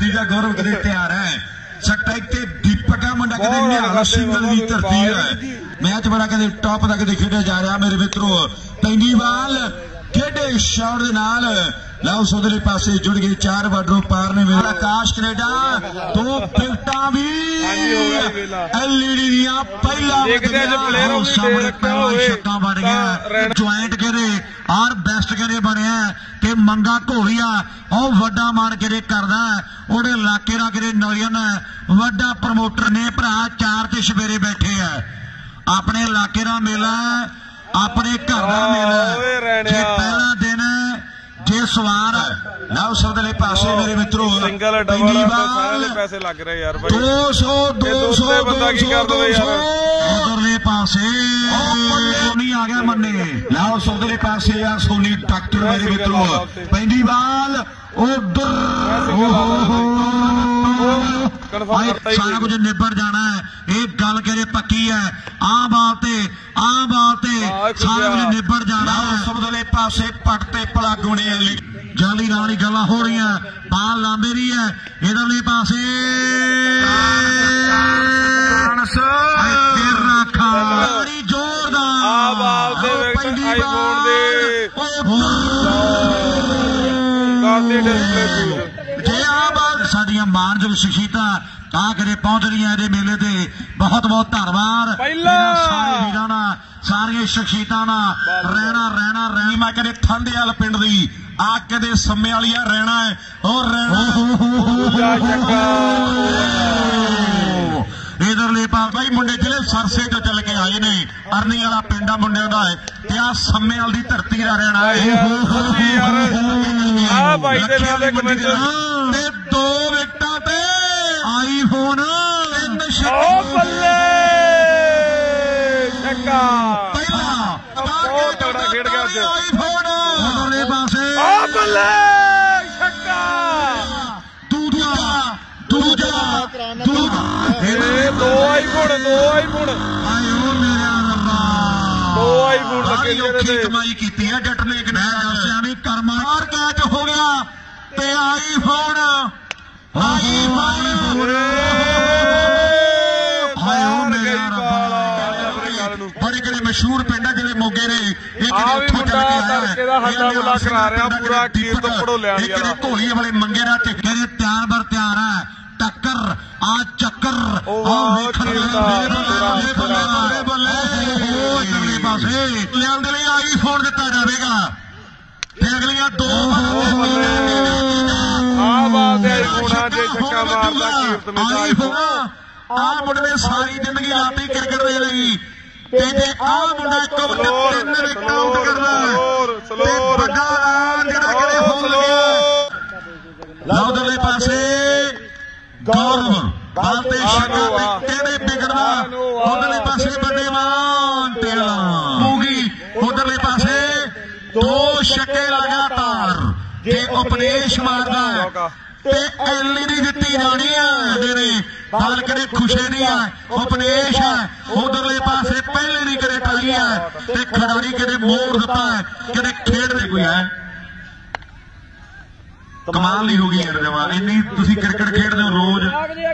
धरती का गौरव कदे तैयार है। सट्टाइक ते दीपक है मुंडा कदे निहाल सिंगल की धरती है। मैच बड़ा कदे टॉप तक दे खेडे जा रहा मेरे मित्रों। पहली बाल खेडे शॉट दे नाल लाओ सोदले पासे जुड़ गए 4 बार्डरों पार ने मेरा आकाश कनेडा 2 विकेटा भी एलईडी दिया पहला सामने पहला छक्का बन गया ज्वाइंट करे और बेस्ट करे बने ते मंगा घोलिया और वड्डा मान करे करदा ओदे इलाके दा करे नौजवान वड्डा प्रमोटर ने भरा 4 ते सवेरे बैठे है अपने इलाके दा मेला अपने घर दा मेला जे पहला दिन जे सवार लाओ सदले पासे मेरे मित्रों सिंगल डबल सारे पैसे लग रहे यार भाई 200 बंदा की कर दो यार उधरले पासे सोनी आ गया मन्ने लाओ सदले पासे यार सोनी डॉक्टर मेरे मित्रों पहली बाल उधर सारा कुछ निबड़ जाना है एक गल करे पक्की है आ बाल ते सारा कुछ निबड़ जाना है सबदले पासे पटते पलागोने वाली जाली नाली गल्ला हो रही बाल लांबे रही है इधरले पासे साडियां मानयोग शख्सियतां आ करे पहुंच रही है मेले ते बहुत बहुत धन्यवाद सारे वीरां दा सारियां शख्सियतां दा रहना मैं कदे ठंडे वाल पिंड दी आ कदे सम्मे वालिया रहना है और इधरले पास भाई मुंडे जिले सरसे तो चल के आए ने अरनी वाला पिंडा मुंडिया का है क्या सम्मे वाली धरती का रहना है 2 विकेटा ते आईफोन खेड गया उधरले पासे दो आईफोन कमाई की जट ने सियानी करमार कैच हो गया ते आईफोन बड़े बड़े मशहूर पिंड है जिले मोगे ने घोली वाले मंगे ना तैयार बर तैयार है टक्कर आ चक्कर आईफोन दिता जाएगा अगलियां 2 मुंडे ने सारी जिंदगी लाती क्रिकेट के लिए उधरले पासे गौरव बालते बिगड़ना उधरले पासे बड़े मान उधरले पासे 2 छक्के लगातार जे उपदेश मारदा एलईडी दिती जानी है बाल करे खुशे नहीं है उपदेश है उधरले पासे पहले नहीं करे टाई है खिडारी कदे मोड़ दिता है कदे खेडते कोई है कमाल नहीं होगी यार जमा इन्नी तुसी क्रिकेट खेडते हो रोज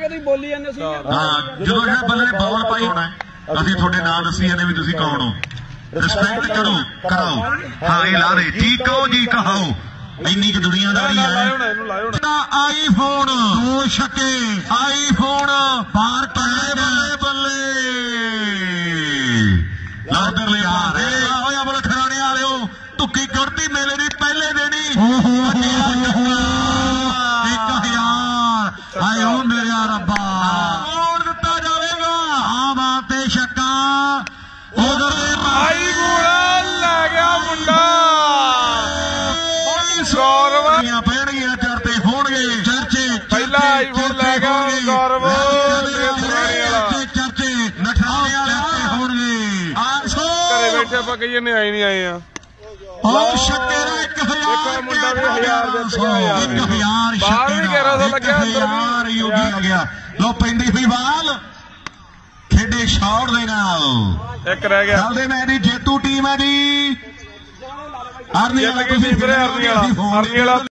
जो बंदे ने बॉल पाई होना असं थोड़े नाम दसी जाने भी तुसी कौन हो रिस्पेक्ट करो कराओ हाँ ये ला दे जी कहो जी कहाओ इन्नी की दुनियादारी है आईफोन 2 छक्के आईफोन बाहर बल्ले उधरले बोले खिलाने वाले हो तुक्की करती मेले की पहले देनी 1000 आयो मेरा रब्बा और दिता जाएगा आम आते छक्का उधरले ले गया मुंडा पैणगियां चर्चे होणगे चर्चे पहला आईफोन ले गया गौरव चर्चे नठाने वाले होणगे घरे बैठे आप कही ने आई नहीं आए और छक्के 1000 मुंडा भी 1000 बाहर भी 1100 लग्या योगी आ गया लो पैंदी हुई बाल खेडे शॉट दे नाल एक रह गया चलदे मैच दी जेतू टीम है जी आर्मी वाला